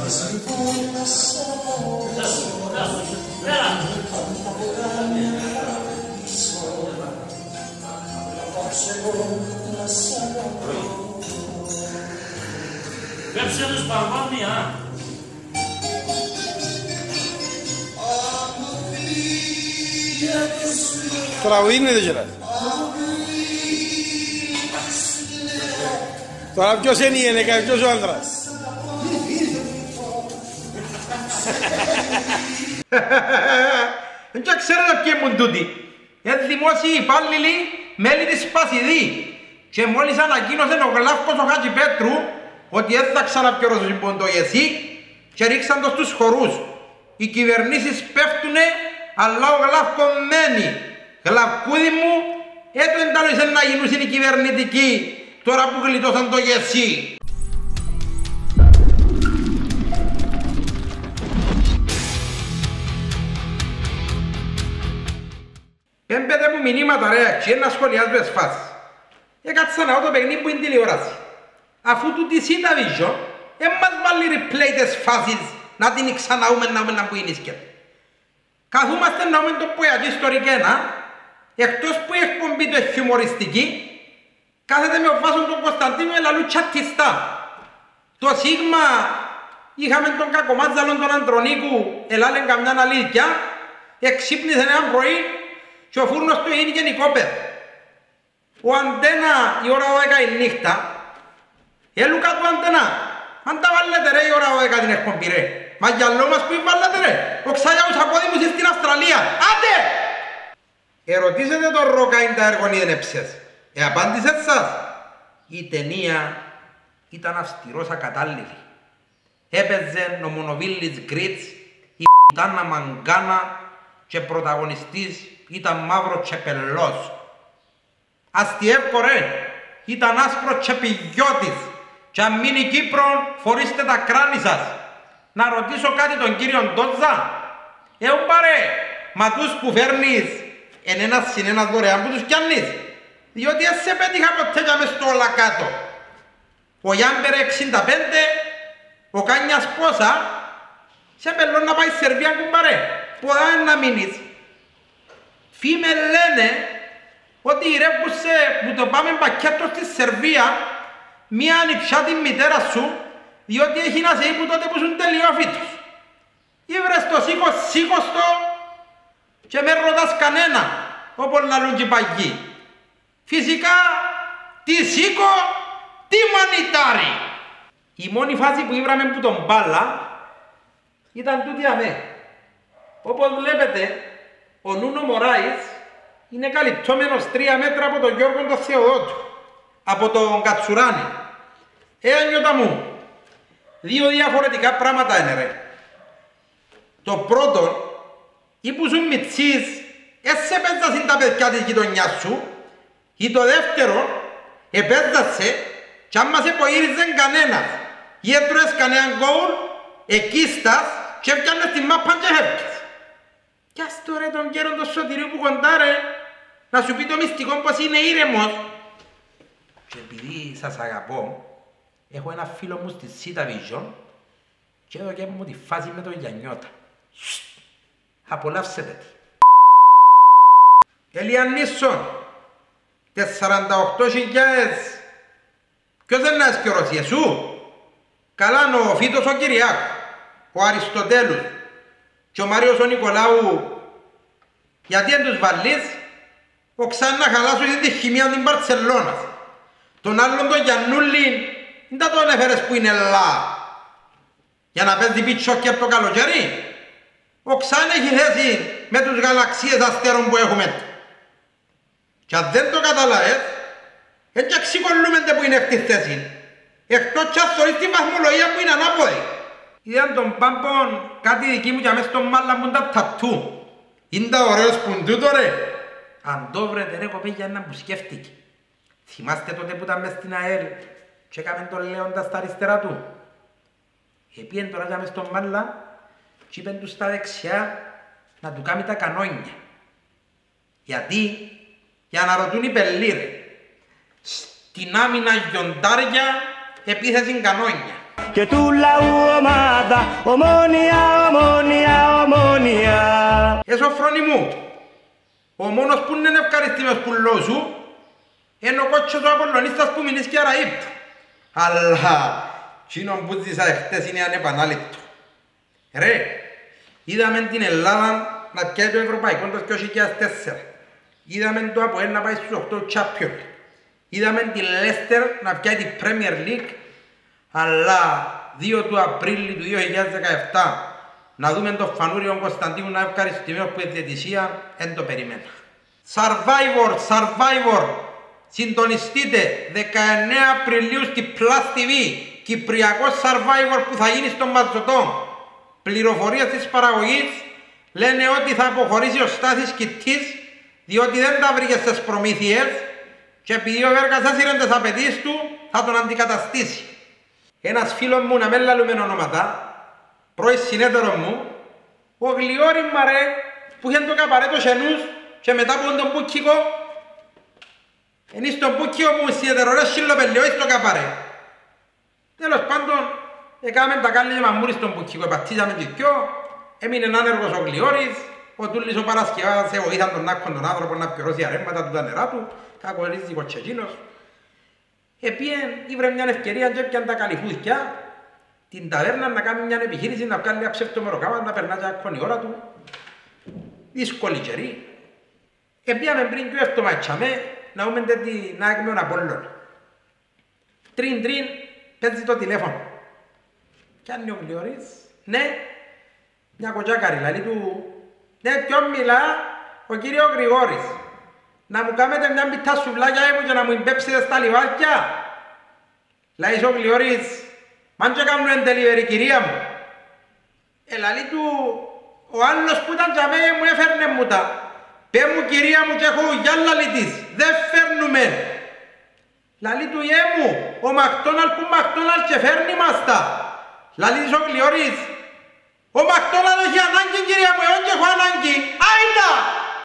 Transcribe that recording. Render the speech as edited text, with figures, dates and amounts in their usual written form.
Πέψε τους παρμάνια. Τραγουδί είναι τέτοια. Τώρα ποιος είναι η γυναίκα, ποιος ο άντρας. Δεν ξέρετε ποιοι ήμουν τούτοι. Είναι δημόσιοι υπάλληλοι, μέλη της Σπασιδή. Και μόλις ανακοίνωσε ο Γλάφκος ο Χατζηπέτρου ότι δεν θα ξαναπιωρώσουν το ΕΣΥ και ρίξαν το στους χορούς. Οι κυβερνήσεις πέφτουνε, αλλά ο Γλάφκος μένει. Γλαυκούδι μου, έτω εντάλλωσε να γίνουν οι κυβερνητικοί τώρα που γλιτώσαν το ΕΣΥ. Πέμπετε μου μηνύματα ρε, και να σχολιάζω εσφάσεις. Έκατσα να δω το παιχνίδι που είναι τηλεόραση. Αφού του τη είδα βίζιο, μας βάλει replay τις φάσεις να την ξαναούμε να που είναι σκέπ. Καθούμαστε να δούμε το ποιακή ιστορικένα, εκτός που η εκπομπή του χιουμοριστική, κάθεται με ο Βάσον τον Κωνσταντίνο ελαλού τσατιστά. Το Σίγμα είχαμε τον κακομάτζαλον τον Αντρονίκου, ελάλεν καμιά αλήθεια, εξύπνησε ένα πρωί και ο φούρνος του είναι γενικόπεδ. Ο Αντένα η ώρα 12 η νύχτα, έλουκα του Αντένα, αν τα βάλετε ρε η ώρα 12 την εκπομπή ρε. Μα γυαλό μας που βάλετε ρε, ο Ξαγιάους απόδημους στην Αυστραλία, άντε! Ερωτήσετε τον Ροκάιν τα έργον ή δεν έψες. Απάντησε σας. Η ταινία ήταν αυστηρός ακατάλληλη. Έπαιζε ο Μονοβίλης Γκρίτς, η Τάνα Μαγκάνα και πρωταγωνιστής ήταν μαύρο τσεπελός. Αστιεύκο ρε, ήταν άσπρο τσεπηγιώτης και αν μείνει Κύπρο φορήστε τα κράνη σας. Να ρωτήσω κάτι τον κύριο Ντότζα. Πάρε, μα τους που φέρνεις εν ένας συν ένας δωρεάν που τους πιάνεις. Διότι δεν σε πέτυχα ποτέ για μες στο όλα κάτω. Ο Γιάμπερ 65, ο Κάνιας πόσα, σε πελώ να πάει Σερβία κουμπάρε. Ποδά να μείνεις. Φήμε λένε ότι ρεύκουσε που το πάμε πακέτο στη Σερβία μία ανιψιά την μητέρα σου διότι έχει να σε είπε τότε που σου τελειόφυτος. Ήβρες το σήκωστο και με ρωτάς κανένα όπως λαλούν και οι παγιοί. Φυσικά τι σήκω, τι μανιτάρι. Η μόνη φάση που ήβραμε που τον μπάλα ήταν τούτη αμέ. Όπως βλέπετε, ο Νούνο Μωράης είναι καλυπτώμενος 3 μέτρα από τον Γιώργο τον Θεοδότου, από τον Κατσουράνη. Νιώτα μου, δύο διαφορετικά πράγματα είναι ρε. Το πρώτο, ή που σου μητσείς, έσαι παίζασαι τα παιδιά της γειτονιάς σου, ή το δεύτερο, επέζασε κι άμα σε ποήριζε κανένας, ή έτρωες κανέναν γκολ, εκείστας και έφτιανες τη μάπα και έφτιες. Κι ας το ρε τον καιρό το Σωτηρίου που κοντά ρε, να σου πει το μυστικό πως είναι ήρεμος. Και επειδή σας αγαπώ, έχω ένα φίλο μου στη Σίτα Vision και εδώ και μου τη φάση με τον Γιαννιώτα. Απολαύσετε τη. Ελιαννίσον, 48.000. Ποιος δεν είναι ασκερός, εσού. Καλά ο Φίτος ο Κυριάκ, ο Αριστοτέλους και ο Μάριος ο Νικολάου. Γιατί δεν τους βάλεις, ο Ξάν να χαλάσουν τη χημεία την Μπαρτσελώνας. Τον άλλον τον Γιαννούλη, δεν τον έφερες που είναι λα. Για να παίζει πιτσόκι από το καλοκαίρι. Ο Ξάν έχει θέση με τους γαλαξίες αστέρων που έχουμε. Και αν δεν το καταλάβες, έτσι ξηκολούμενται που είναι αυτή θέση. Εκτός κι ας θωρείς τη βαθμολογία που είναι ανάποδη. Είδαν τον Πάμπον κάτι δική μου και αμέσως τον μάλλα μου τα τατού. Είναι τα ωραίος που είναι τούτο ρε. Αν το βρετε ρε κοπέγια ένα που σκέφτηκε. Θυμάστε τότε που ήταν μες στην ΑΕΛ και έκαμε τον Λέοντα στα αριστερά του. Επίεν τώρα και μες τον μάλλα και είπεν του στα δεξιά να του κάνει τα κανόνια. Γιατί, για να ρωτούν οι πελίρε. Στην άμυνα γιοντάρια επίθεση κανόνια. και του λαού ομάδα. Ομόνια, ομόνια, ομόνια. Σοφρόνη μου, ο μόνος που είναι ευχαριστημένος που λέω σου είναι ο κότσος ο Απολλωνίστας που μείνεις και αραείπ. Αλλά εκείνον που ζήσα εχθές είναι ανεπανάληπτο. Ρε, είδαμε την Ελλάδα να πιάει το Ευρωπαϊκό το 2004. Είδαμε το ΑΠΟΕΛ να πάει στους 8 Champions. Είδαμε τη Λέστερ να πιάει την Premier League. Αλλά 2 του Απρίλη του 2017 να δούμε τον Φανούριο Κωνσταντίνου να ευχαριστημένο που η διαιτησία δεν το περιμένα. Survivor, συντονιστείτε 19 Απριλίου στη Plus TV, Κυπριακό Survivor που θα γίνει στο Μαζωτό. Πληροφορίες της παραγωγής λένε ότι θα αποχωρήσει ο Στάθης Κιττής διότι δεν τα βρήκε στις προμήθειες και επειδή ο Βέργας έσυρε τις απαιτήσεις του θα τον αντικαταστήσει. Ένας φίλος μου, να μην λαλούμε ονόματα, πρώην συνέτερο μου, ο Γλιώρης μαρέ που είχε το καπαρέ το Σενούς και μετά από τον Μπούκικο είναι στον Μπούκικο που συνέτερο ρε Σιλοπελιό στο καπαρέ. Τέλος πάντων, έκαμε τα κάλλη και μαμούρι στον Μπούκικο, επατήσαμε και δυο, έμεινε άνεργος ο Γλιώρης, ο Τούλης ο Παρασκευάς βοήθαν τον Άκκον τον άνθρωπο να πιωρώσει αρέμματα του τα νερά του, κακορίζει κοτσεκίνος. Επίεν ήβρε μια ευκαιρία και έπιαν τα καλυφούθηκια, την ταβέρνα να κάνει μια επιχείρηση να βγάλει ένα ψεύτο μεροκάμα να περνά και άκκον η ώρα του. Δύσκολη καιρή. Επίαμε πριν και έφτωμα έτσαμε να δούμε να έχουμε τον Απόλλων. Τρίν παίζει το τηλέφωνο. Κι αν είναι ο Γλιώρης, ναι, μια κοτσάκαρη, λαλή του, ναι, ποιον μιλά, ο κύριο Γρηγόρης. Να μου κάνετε μια μπιτά σουβλάκια μου και να μου εμπέψετε στα λιβάκια. Λάει ο Γλιώρης, μαν και κάνουν delivery κυρία μου. Λαλή του, ο άλλος που ήταν για μέ μου έφερνε μου τα. Πέ μου κυρία μου και έχω γυάλα λιτής, δεν φέρνουμε. Λαλή του γε μου, ο Μακτόναλ που Μακτόναλ και φέρνει μας τα. Λαλή της ο Γλιώρης, ο Μακτόναλ έχει ανάγκη κυρία μου, εγώ και έχω ανάγκη. Άιντα!